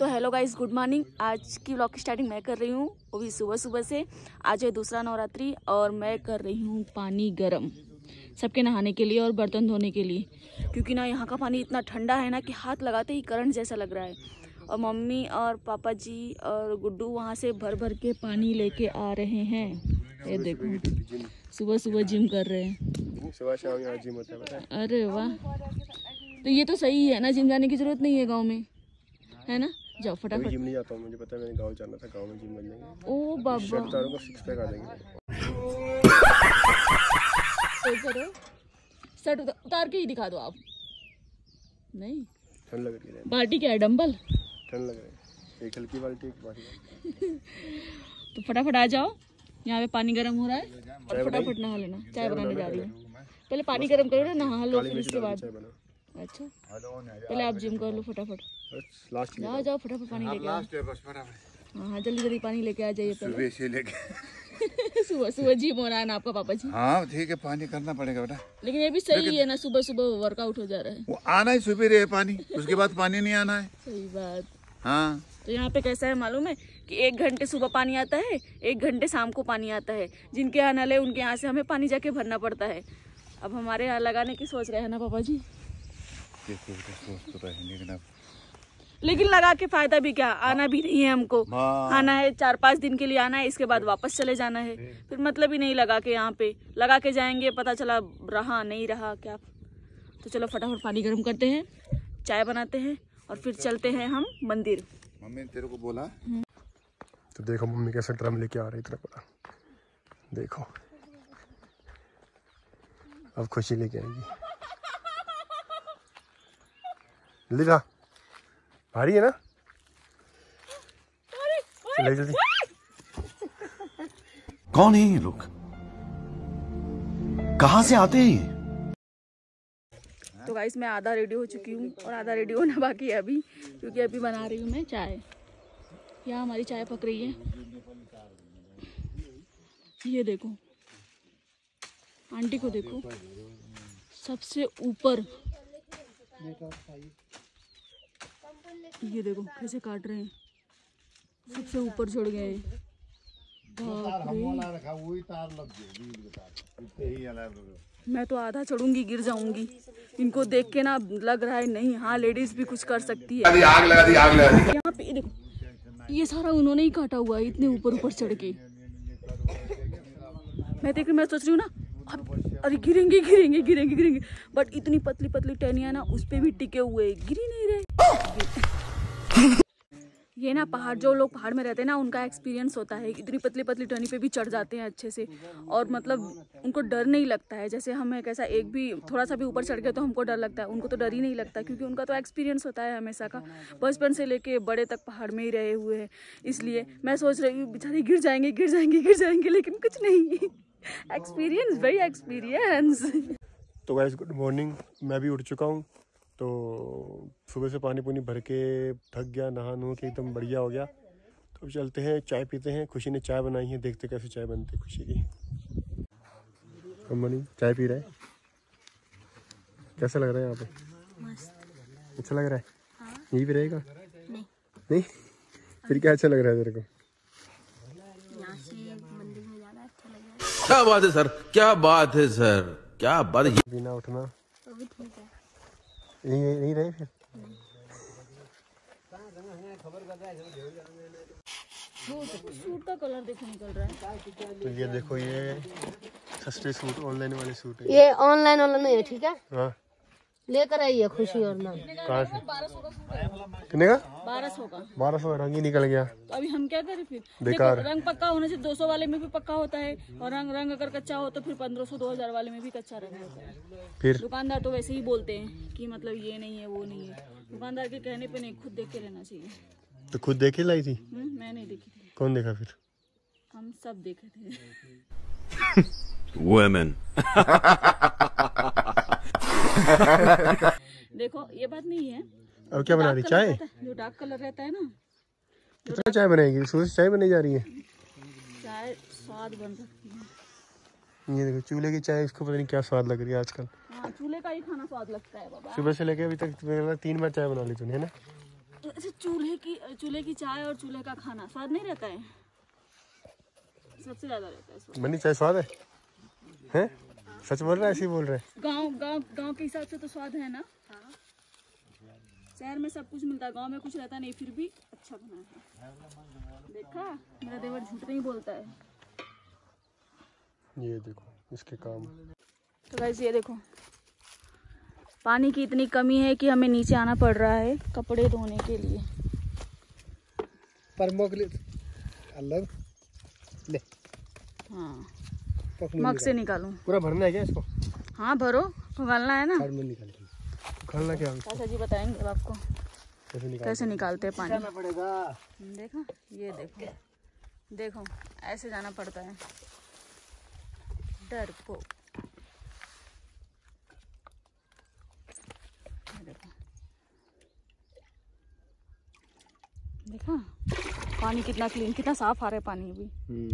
तो hello guys, good morning. आज की व्लॉग की स्टार्टिंग मैं कर रही हूँ, वो भी सुबह सुबह से। आज है दूसरा नवरात्रि और मैं कर रही हूँ पानी गरम सबके नहाने के लिए और बर्तन धोने के लिए, क्योंकि ना यहाँ का पानी इतना ठंडा है ना कि हाथ लगाते ही करंट जैसा लग रहा है। और मम्मी और पापा जी और गुड्डू वहाँ से भर भर के पानी लेके आ रहे हैं। ये देखो, सुबह सुबह जिम कर रहे हैं। सुबह शाम यहाँ जिम होता है, पता है? अरे वाह, तो ये तो सही है ना, जिम जाने की जरूरत नहीं है गाँव में, है ना। जाओ फटाफट। जिम नहीं जाता हूँ, मुझे पता है, मैंने गांव जाना था, गांव में जिम बन जाएंगे। ओ बाबा, शर्ट उतारूंगा, सिक्स पैक आ जाएंगे। तो करो, शर्ट उतार के ही दिखा दो आप। नहीं, ठंड लग रही है। बाल्टी क्या है, डंबल? ठंड लग रही है, एक हल्की बाल्टी एक भारी बाल्टी। तो फटाफट आ जाओ, यहाँ पे पानी गर्म हो रहा है और फटाफट नहा लेना। चाय बनाने जा रही हूँ, पहले पानी गर्म करो ना, नहा लो फिर उसके बाद। अच्छा, पहले आप जिम कर लो फटाफट। जाओ जाओ फटाफट पानी लेके आओ। हाँ जल्दी जल्दी पानी लेके आ जाइए। सुबह से लेके सुबह सुबह जिम हो रहा है ना आपका पापा जी? हाँ ठीक है, पानी करना पड़ेगा बेटा। लेकिन ये भी सही है ना, सुबह सुबह वर्कआउट हो जा रहा है। वो आना ही सुबह रहे पानी, उसके बाद पानी नहीं आना है। सही बात। हाँ, तो यहाँ पे कैसा है मालूम है कि 1 घंटे सुबह पानी आता है, 1 घंटे शाम को पानी आता है। जिनके यहाँ नल है उनके यहाँ से हमें पानी जाके भरना पड़ता है। अब हमारे यहाँ लगाने की सोच रहे हैं ना पापा जी? सोच तो रहे, लेकिन लगा के फायदा भी क्या, आना भी नहीं है हमको। आना है 4-5 दिन के लिए आना है, इसके बाद वापस चले जाना है। फिर मतलब ही नहीं लगा के, यहाँ पे लगा के जाएंगे, पता चला रहा नहीं रहा क्या। तो चलो फटाफट पानी गर्म करते हैं, चाय बनाते हैं और फिर चलते हैं हम मंदिर। मम्मी ने तेरे को बोला। तो देखो मम्मी कैसे ड्रम लेके आ रही इतना बड़ा, देखो अब खुशी लेके आएगी। जल्दी जा, भारी है ना, चले जल्दी। कौन है ये लोग, कहां से आते हैं? तो गाइस मैं आधा रेडी हो चुकी हूँ और आधा रेडी होना बाकी है अभी, क्योंकि अभी बना रही हूँ मैं चाय। यहाँ हमारी चाय पक रही है, ये देखो आंटी को देखो, सबसे ऊपर ये देखो कैसे काट रहे हैं, सबसे ऊपर चढ़ गए। मैं तो आधा चढ़ूंगी, गिर जाऊंगी। इनको देख के ना लग रहा है नहीं, हाँ लेडीज भी कुछ कर सकती है। आग लगा दी, आग लगा दी। यहाँ पे देखो, ये सारा उन्होंने ही काटा हुआ है, इतने ऊपर ऊपर चढ़ के। मैं सोच रही हूँ ना, अब अरे गिरेंगे गिरेंगे गिरेंगे गिरेंगे, बट इतनी पतली पतली टहनियाँ ना उस पे भी टिके हुए, गिर ही नहीं रहे। ये ना पहाड़, जो लोग पहाड़ में रहते हैं ना, उनका एक्सपीरियंस होता है, इतनी पतली पतली टहनी पे भी चढ़ जाते हैं अच्छे से, और मतलब उनको डर नहीं लगता है। जैसे हमें कैसा, एक भी थोड़ा सा भी ऊपर चढ़ गया तो हमको डर लगता है, उनको तो डर ही नहीं लगता, क्योंकि उनका तो एक्सपीरियंस होता है हमेशा का, बचपन से लेके बड़े तक पहाड़ में ही रहे हुए हैं। इसलिए मैं सोच रही हूँ बेचारे गिर जाएंगे गिर जाएंगे गिर जाएंगे, लेकिन कुछ नहीं। एक्सपीरियंस भाई, एक्सपीरियंस। तो गाइस गुड मॉर्निंग, मैं भी उठ चुका हूँ। तो सुबह से पानी पुनी भर के थक गया, नहा नु के एकदम बढ़िया हो गया। तो अब चलते हैं, चाय पीते हैं। खुशी ने चाय बनाई है, देखते कैसे चाय बनती है खुशी की। गुड मॉर्निंग, चाय पी रहा है, कैसा लग रहा है यहाँ पे? मस्त। अच्छा लग रहा है? हाँ। यही भी रहेगा? नहीं नहीं, फिर क्या अच्छा लग रहा है तेरे को? यहाँ से मंदिर में जाना अच्छा लग रहा है। क्या बात है सर, क्या बात है सर, क्या बात है। बिना उठना तो भी ठीक है। नहीं रहे फिर? सूट का कलर देखो निकल रहा है। तो ये देखो, ये सस्ते सूट, ऑनलाइन वाले सूट है। ये ऑनलाइन वाला नहीं है, ठीक है? हाँ, लेकर आइए खुशी और नाम। कहाँ से? 1200 का सूट है। कितने का? 1200 का। 1200 रंग ही निकल गया। तो अभी हम क्या करें फिर? बेकार। देखो, रंग पक्का होने से 200 वाले में भी पक्का होता है, और रंग अगर कच्चा हो तो फिर 1500-2000 वाले में भी कच्चा रंग होता है। फिर दुकानदार तो वैसे ही बोलते हैं कि मतलब ये नहीं है वो नहीं है। दुकानदार के कहने पे नहीं, खुद देख के लेना चाहिए। तो खुद देख के लाई थी? मैं नहीं देखी थी। कौन देखा फिर? हम सब देखे थे। Women. देखो ये बात नहीं है। अब क्या बना रही? चाय? जो डार्क कलर रहता है ना। कितना चाय बनाएगी? सुबह से चाय बनाई जा रही है। चाय स्वाद बन सकती है। ये देखो, चूल्हे की चाय, इसको पता नहीं क्या स्वाद लग रही है आजकल। हाँ, चूल्हे का ही खाना स्वाद लगता है बाबा। सुबह से लेके अभी तक 3 बार चाय बना ली तूने, है ना? अच्छा, चूल्हे की चाय और चूल्हे का खाना स्वाद नहीं रहता है? सबसे ज्यादा रहता है स्वाद। मनी चाय स्वाद है? हैं? सच बोल रहा है? ऐसे ही बोल रहे हैं? गांव के हिसाब से तो स्वाद है ना। शहर में सब कुछ मिलता है, गांव में कुछ रहता नहीं, फिर भी अच्छा बना है। देखा, मेरा देवर झूठ नहीं बोलता है। ये देखो इसके काम। तो गाइस ये देखो, पानी की इतनी कमी है कि हमें नीचे आना पड़ रहा है कपड़े धोने के लिए। पर मोगले अलग ले। हाँ, मग से निकालूं? पूरा भरना है क्या इसको? हाँ भरो, उगालना है ना। खाना क्या चाचा जी बताएंगे अब आपको कैसे निकालते हैं पानी। पड़ेगा। देखो, ये देखो देखो, ऐसे जाना पड़ता है। डरपोक। देखा पानी कितना क्लीन, कितना साफ आ रहा है पानी अभी।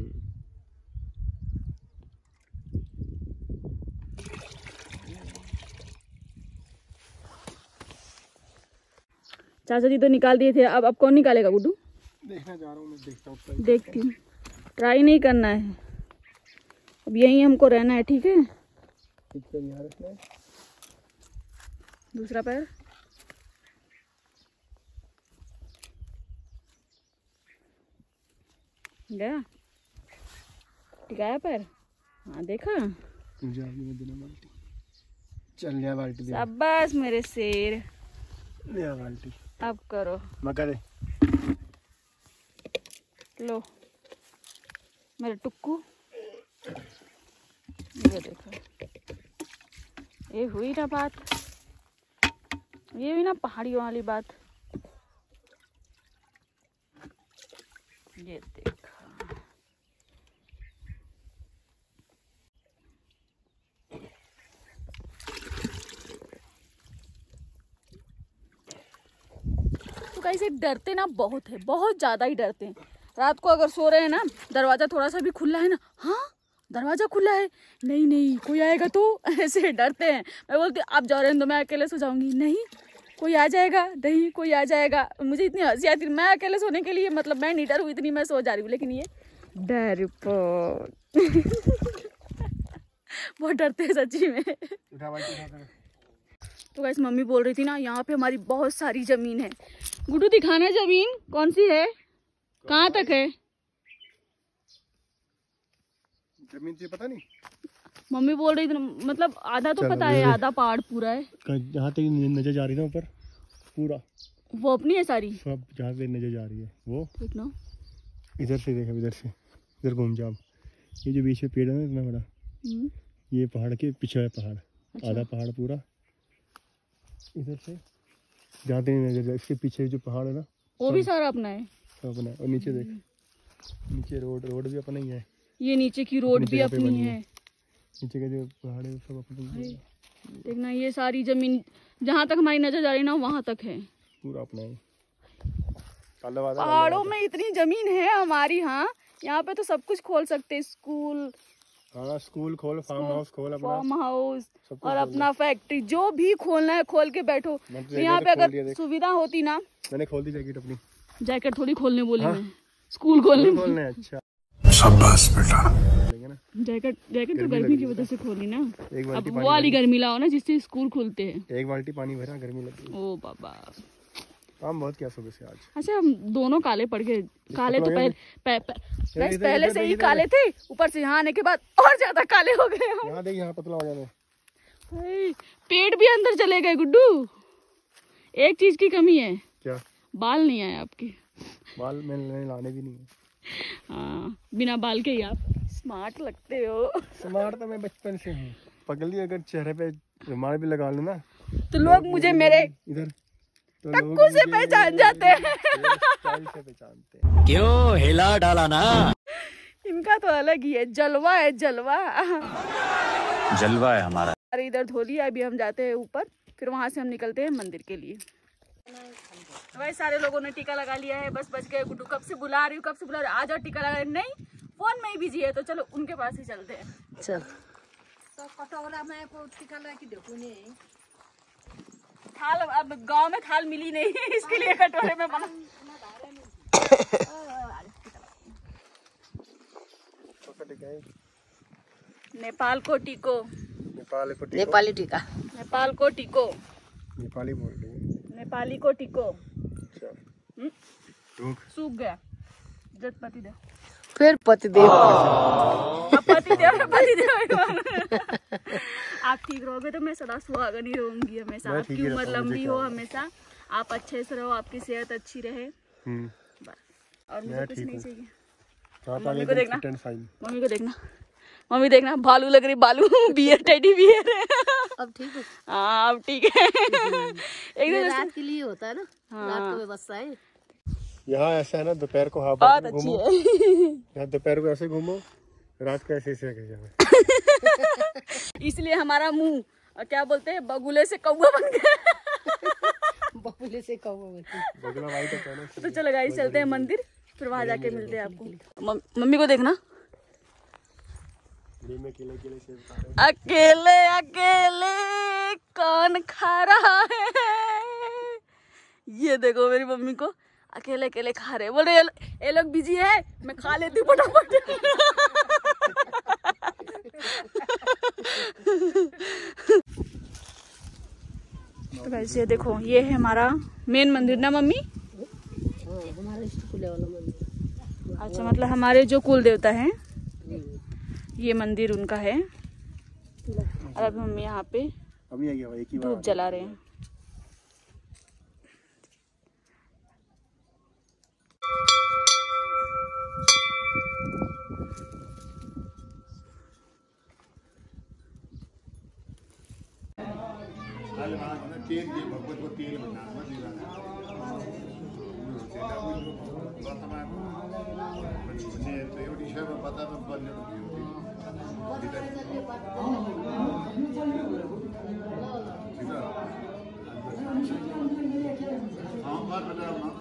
चाचा जी तो निकाल दिए थे, अब कौन निकालेगा गुड्डू? देखना जा रहा हूँ मैं, देखता हूँ। देखती हूँ, ट्राई नहीं करना है, अब यहीं हमको रहना है, ठीक है? दूसरा पैर गया, टिकाया पैर। हाँ देखा, चल लिया बाल्टी। शाबाश मेरे शेर, लिया बाल्टी। अब करो, मकर लो मेरे टुक्कू। ये देखो, ये हुई ना बात, ये हुई ना पहाड़ियों वाली बात। ये देखा, तो कैसे डरते ना बहुत है, बहुत ज्यादा ही डरते हैं। रात को अगर सो रहे हैं ना, दरवाजा थोड़ा सा भी खुला है ना, हाँ दरवाजा खुला है, नहीं नहीं कोई आएगा तो, ऐसे डरते हैं। मैं बोलती आप जा रहे हैं तो मैं अकेले सो जाऊंगी, नहीं कोई आ जाएगा, नहीं कोई आ जाएगा। मुझे इतनी हंसी आती, मैं अकेले सोने के लिए मतलब मैं नहीं डरू इतनी, मैं सो जा रही हूँ, लेकिन ये डरपोक बहुत डरते हैं सच्ची में। तो गाइस मम्मी बोल रही थी ना, यहाँ पे हमारी बहुत सारी जमीन है। गुड्डू दिखाना जमीन कौन सी है, कहाँ तक है? जमीन से पता नहीं, मम्मी बोल रही थी, मतलब आधा तो पता है, आधा पहाड़ पूरा है। जहाँ तक नजर जा रही है ऊपर पूरा, वो अपनी है सारी, सब जहाँ से नजर जा रही है वो। ठीक ना, इधर से देखा, इधर से इधर घूम जाओ। ये जो बीच में पेड़ है ना इतना बड़ा, ये पहाड़ के पीछे है पहाड़। अच्छा। आधा पहाड़ पूरा इधर से जहाँ तक नजर, इसके पीछे जो पहाड़ है ना वो भी सारा अपना है, सब अपना है। और नीचे देख, नीचे रोड भी अपना ही है। ये नीचे की रोड भी अपनी है, नीचे का जो पहाड़ है सब अपना। देखना ये सारी जमीन जहाँ तक हमारी नजर जा रही ना वहाँ तक है, पूरा अपना है। पहाड़ों में इतनी जमीन है हमारी। हाँ यहाँ पे तो सब कुछ खोल सकते, स्कूल, हाँ स्कूल खोल, फार्म हाउस खोल, अपना फार्म हाउस और अपना फैक्ट्री, जो भी खोलना है खोल के बैठो। यहाँ पे अगर सुविधा होती ना, मैंने खोल दी जैकेट अपनी। जैकेट थोड़ी खोलने बोली मैं, स्कूल खोलने। अच्छा शाबाश बेटा। जैकेट तो गर्मी की वजह से खोली ना, अब वो वाली गर्मी लाओ ना जिससे स्कूल खुलते हैं। एक बाल्टी पानी भरा, गर्मी लगी। ओ बाबा, काम बहुत किया सुबह से आज। अच्छा हम दोनों काले पड़ गए, काले तो पहले से ही काले थे, ऊपर से यहाँ आने के बाद और ज्यादा काले हो गए हम। यहाँ देख, यहाँ पतला हो जाने। पेट भी अंदर चले गए गुड्डू। एक चीज की कमी है, क्या? बाल नहीं आए आपके। बाल मैंने लाने भी नहीं है। हाँ बिना बाल के ही आप स्मार्ट लगते हो। स्मार्ट तो मैं बचपन से हूँ। पगली अगर चेहरे पे रुमाल भी लगा लूँ ना तो लोग मुझे मेरे इधर तो टक्कू से पहचान जाते हैं। से पहचानते हैं। क्यों हिला डाला ना? इनका तो अलग ही है, जलवा है जलवा। जलवा है हमारा। अरे इधर धो लिया, अभी हम जाते हैं ऊपर, फिर वहां से हम निकलते हैं मंदिर के लिए। भाई सारे लोगों ने टीका लगा लिया है, बस बच गए। गुड्डू कब से बुला रही हूँ, कब से बुला रही हूँ, आ जाओ टीका लगा। नहीं फोन में ही बिजी है, तो चलो उनके पास ही चलते हैं। चल तो कटोरा में को टीका लगा के देखो ने थाल अब गांव में थाल मिली नहीं इसके लिए कटोरे में बना। नेपाल को टीको, नेपाली टीका, नेपाल को टीको, नेपाली बोल रही है। नेपाली को टीको। सूख सूख गया। जत पति दे, फिर पतिदेव। पति देव। आप ठीक रहोगे तो मैं सदा सुहागनी रहूंगी हमेशा। मैं ठीक आपकी ही उम्र रहता हूँ, लंबी मुझे हो क्या हमेशा, आप अच्छे से रहो, आपकी सेहत अच्छी रहे, बस। और मुझे मैं कुछ ठीक नहीं हूँ। चाहिए। आप मम्मी आगे को देखना। fit and fine। मम्मी को देखना, मम्मी देखना, भालू लग रही, भालू बियर, टेडी बियर। अब ठीक है। हाँ अब ठीक है। एक ये दिन रात के लिए होता है ना, रात को व्यवस्था है। यहाँ ऐसा है ना, दोपहर को बहुत हाफ अच्छी घूमो, है। यहाँ दोपहर को ऐसे घूमो, रात को ऐसे जाओ। इसलिए हमारा मुंह क्या बोलते हैं, बगुले से कौवा बन गया। बगुले से कौवा बोलते हैं। बगला भाई का कहना तो चलो गाइस चलते हैं मंदिर, फिर वहां जाके मिलते हैं आपको। मम्मी को देखना, में केले केले सेब खा रहे हैं। अकेले अकेले कौन खा रहा है। ये देखो मेरी मम्मी को अकेले अकेले खा रहे, बोल रहे ये लोग बिजी है, मैं खा लेती हूँ फटाफट। तो गाइस ये देखो, ये है हमारा मेन मंदिर ना मम्मी। हमारे इष्ट कुल वाला मंदिर। अच्छा, मतलब हमारे जो कुल देवता हैं, ये मंदिर उनका है। और अभी मम्मी यहाँ पे अभी आ गया एक ही बार धूप जला रहे हैं। तेल ये भगवत को तेल बनाना तो ये विषय में पता में बनने हाँ बार बताओ ना।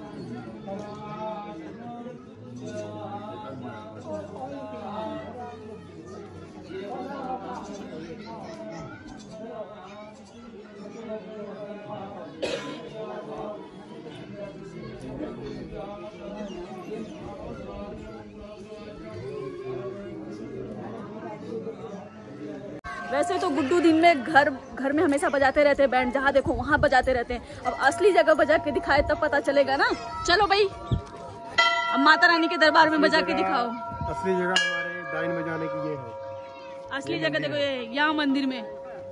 वैसे तो गुड्डू दिन में घर में हमेशा बजाते रहते हैं बैंड, जहाँ देखो वहाँ बजाते रहते हैं। अब असली जगह बजा के दिखाए तब पता चलेगा ना। चलो भाई, अब माता रानी के दरबार में बजा के दिखाओ। असली जगह हमारे डाइन बजाने की ये है। असली जगह देखो, ये यहाँ मंदिर में,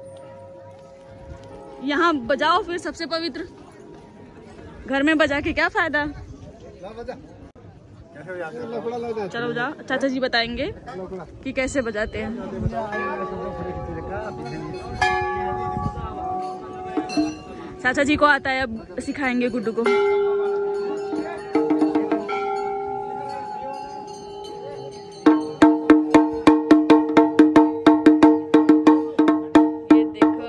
यहाँ बजाओ फिर सबसे पवित्र। घर में बजा के क्या फायदा। चलो जाओ, चाचा जी बताएंगे कि कैसे बजाते हैं। चाचा जी को आता है, अब सिखाएंगे गुड्डू को। ये देखो,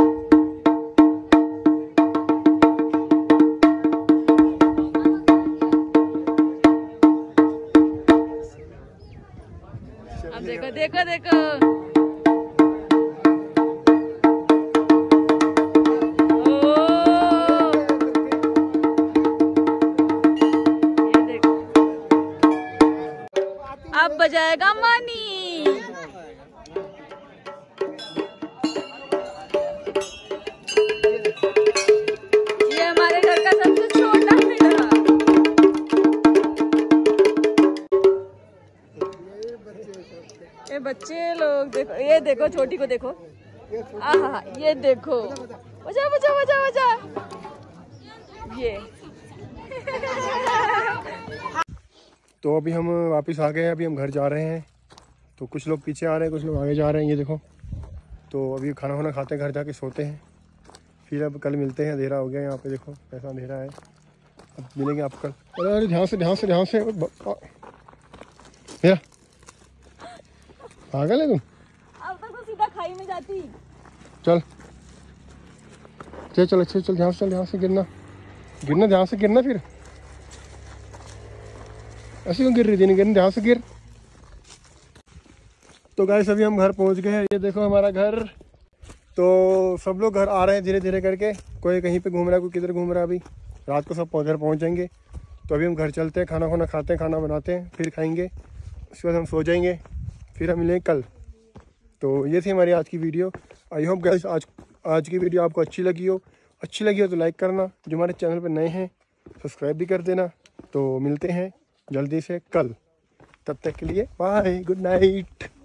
अब देखो देखो देखो। अब बजाएगा मानी। ये हमारे घर का सबसे छोटा बेटा। ये बच्चे लोग देखो, ये देखो छोटी को देखो, आहा ये देखो, बजा बजा बजा बजा ये। तो अभी हम वापस आ गए हैं, अभी हम घर जा रहे हैं। तो कुछ लोग पीछे आ रहे हैं, कुछ लोग आगे जा रहे हैं, ये देखो। तो अभी खाना वाना खाते हैं, घर जाके सोते हैं, फिर अब कल मिलते हैं। अंधेरा हो गया यहाँ पे, देखो कैसा अंधेरा है। अब मिलेंगे आप कल। अरे ध्यान से ध्यान से ध्यान से, भैया पागल है तुम। अब तक तो सीधा खाई में जाती। चल चल चल अच्छे चल, ध्यान से चल, ध्यान से गिरना गिरना, ध्यान से गिरना। फिर ऐसे क्यों गिर रही थी, नहीं गिरना, ध्यान से गिर। तो गाइस अभी हम घर पहुंच गए हैं, ये देखो हमारा घर। तो सब लोग घर आ रहे हैं धीरे धीरे करके। कोई कहीं पे घूम रहा है, कोई किधर घूम रहा है। अभी रात को सब घर पहुँच जाएंगे। तो अभी हम घर चलते हैं, खाना खाना खाते हैं, खाना बनाते हैं, फिर खाएंगे, उसके बाद हम सो जाएंगे, फिर हम मिलेंगे कल। तो ये थी हमारी आज की वीडियो। आई होप गाइस आज की वीडियो आपको अच्छी लगी हो तो लाइक करना, जो हमारे चैनल पर नए हैं सब्सक्राइब भी कर देना। तो मिलते हैं जल्दी से कल, तब तक के लिए बाय, गुड नाइट।